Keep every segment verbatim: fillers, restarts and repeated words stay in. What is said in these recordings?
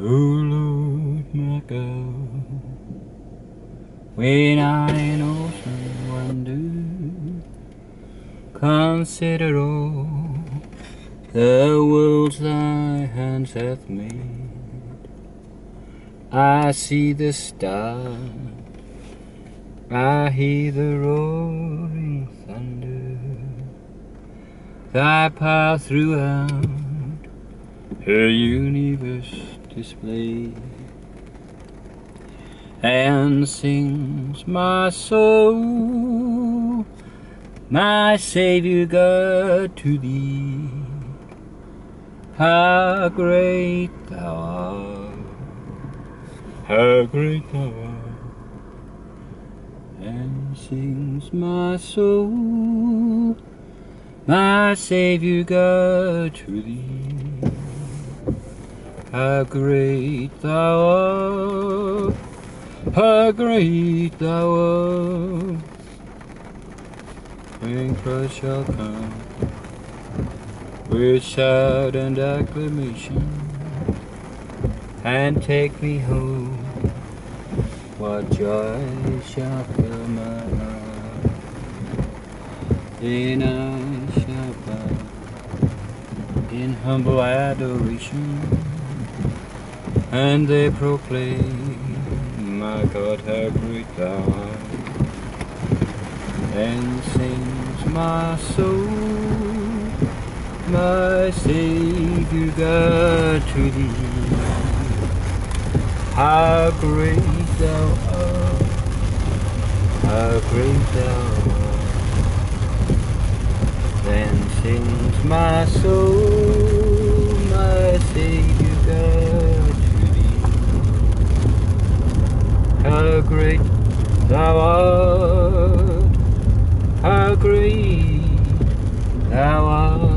Oh Lord, my God, when I in awesome wonder consider all the worlds thy hands hath made, I see the stars, I hear the roaring thunder, thy power throughout her universe displayed. And sings my soul, my Saviour God, to thee, how great thou art, how great thou art. And sings my soul, my Saviour God, to thee, how great thou art, how great thou art. When Christ shall come with shout and acclamation and take me home, what joy shall fill my heart. Then I shall bow in humble adoration, and they proclaim, my God, how great thou art. And sings my soul, my Saviour God, to thee, how great thou art, how great thou art. Then sings my soul, my Saviour God, to thee, how great thou art, how great thou art.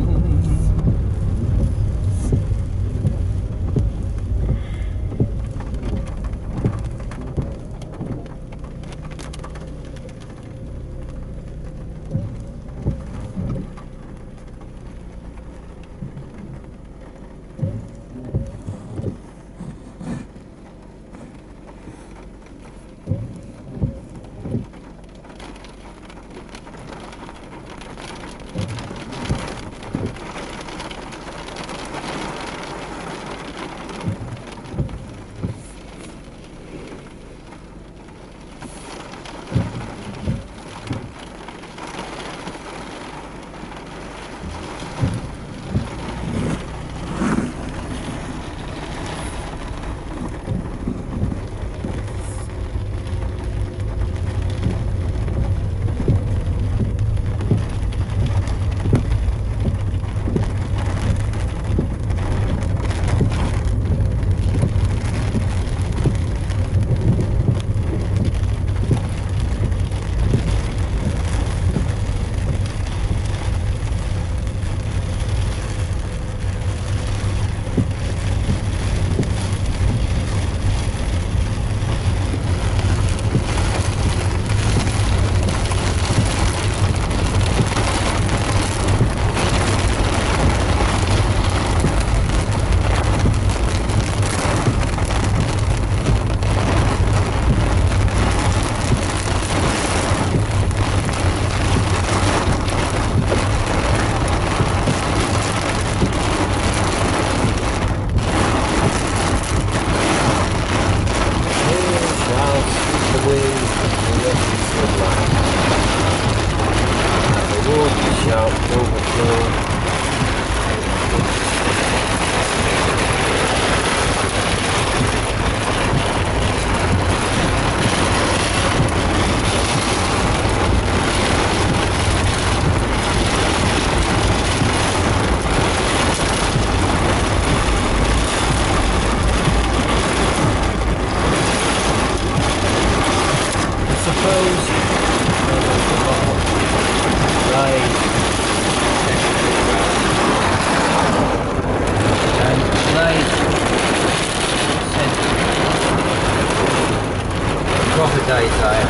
Prophet Isaiah,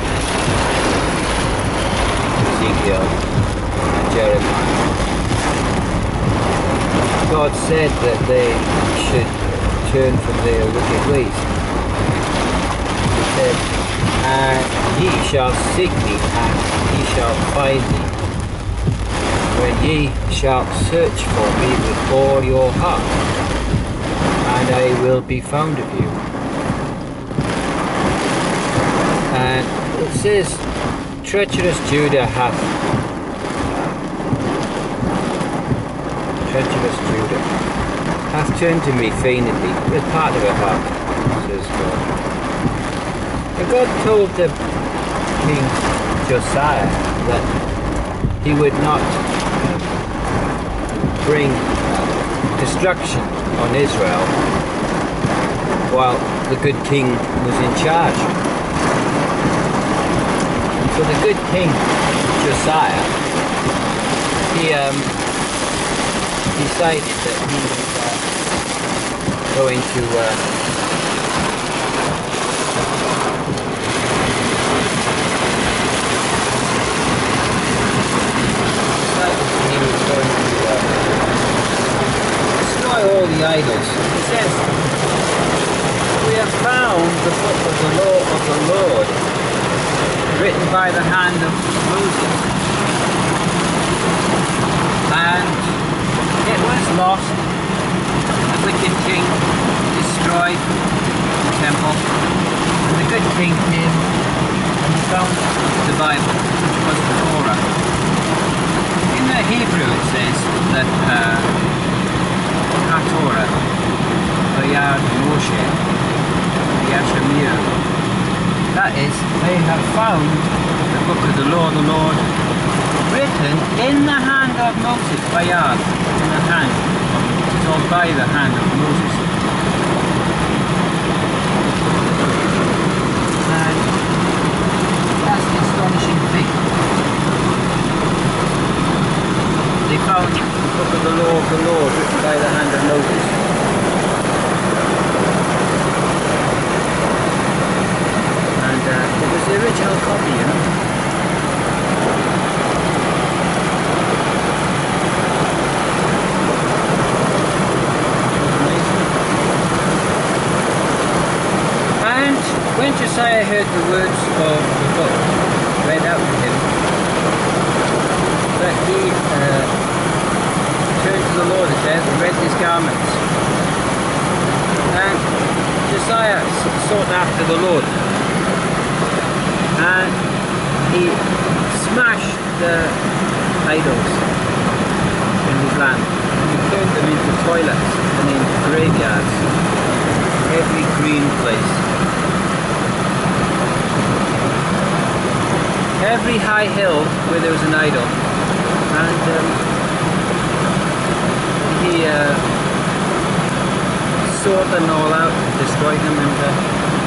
Ezekiel, and Jeremiah. God said that they should turn from their wicked ways. He said, and ye shall seek me, and ye shall find me, when ye shall search for me with all your heart, and I will be found of you. And it says, treacherous Judah hath, treacherous Judah hath turned to me feignedly with part of her heart, says God. And God told the King Josiah that he would not um, bring destruction on Israel while the good king was in charge. So the good king Josiah, he um, decided that he was uh, going to uh, he was going to uh, destroy all the idols. He says, we have found the book of the law of the Lord, written by the hand of Moses, and it was lost. The wicked king destroyed the temple, and the good king came and found the Bible, which was the Torah. In the Hebrew it says that uh, HaTorah, Vayad Moshe, Yashamir, that is, they have found the book of the law of the Lord written in the hand of Moses, Vayad, in the hand, it's all by the hand of Moses. And that's the astonishing thing. They found the book of the law of the Lord written by the hand of Moses. And uh, it was the original copy, you know. And when Josiah heard the words of the book read out to him, that he uh, turned to the Lord, it says, and rent his garments. And Josiah sought after the Lord, and he smashed the idols in his land. He turned them into toilets and into graveyards, every green place. Every high hill where there was an idol, and um, he uh, sought them all out, destroyed them, and uh,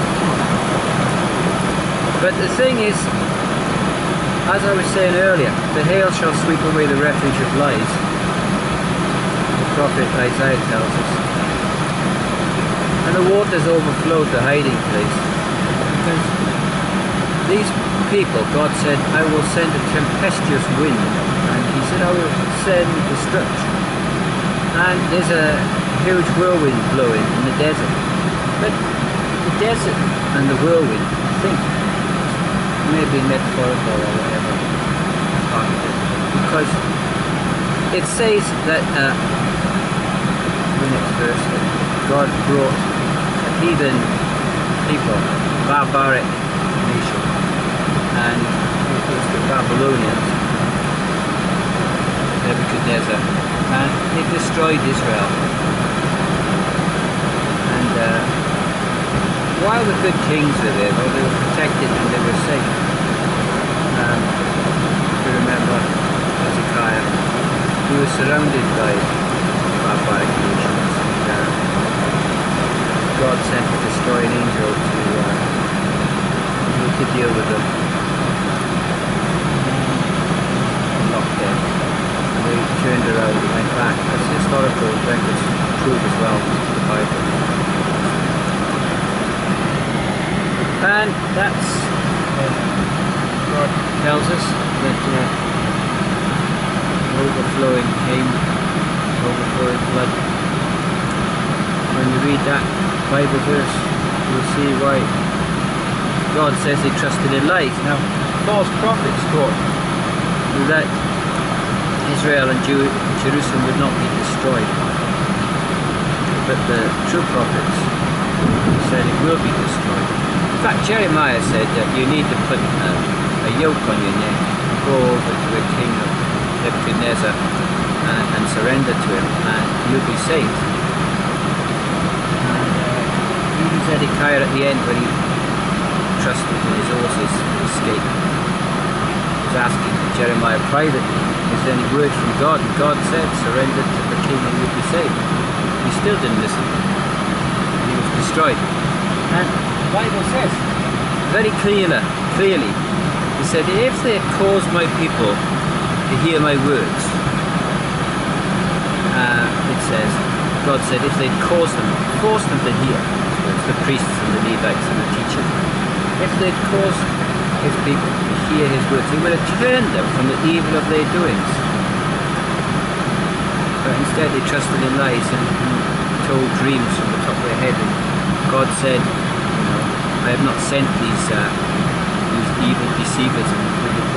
but the thing is, as I was saying earlier, the hail shall sweep away the refuge of lies. The prophet Isaiah tells us, and the waters overflowed the hiding place. Because these people, God said, I will send a tempestuous wind, and he said, I will send destruction. And there's a huge whirlwind blowing in the desert. But the desert and the whirlwind, I think, maybe metaphorical or whatever, because it says that uh, in the next verse, God brought a heathen people, barbaric nation, and it was the Babylonians, Nebuchadnezzar, and they destroyed Israel. And uh, while the good kings were there, though, they were protected and they were safe. Um, if you remember Hezekiah, he was surrounded by barbaric nations. And, uh, God sent a destroying angel to, uh, to deal with them. Knocked them. And they turned around and went back. That's historical records prove as well to the Bible. And that's uh, God tells us that uh, overflowing came, overflowing flood. when you read that Bible verse, you'll see why God says they trusted in lies. Now, false prophets taught that Israel and Jew Jerusalem would not be destroyed, but the true prophets said it will be destroyed. In fact, Jeremiah said that you need to put a, a yoke on your neck, go over to a king of Nebuchadnezzar and, and surrender to him, and you'll be saved. And uh, even Zedekiah at the end, when he trusted in his horses to escape, was asking Jeremiah privately, is there any word from God? And God said, surrender to the king and you'll be saved. He still didn't listen. He was destroyed. And the Bible says very clearly, clearly, he said, if they cause my people to hear my words, uh, it says, God said, if they'd cause them, force them to hear, it's the priests and the Levites and the teachers, if they'd cause his people to hear his words, he would have turned them from the evil of their doings. But instead they trusted in lies and, and told dreams from the top of their head. And God said, you know, I have not sent these uh, these evil deceivers and wicked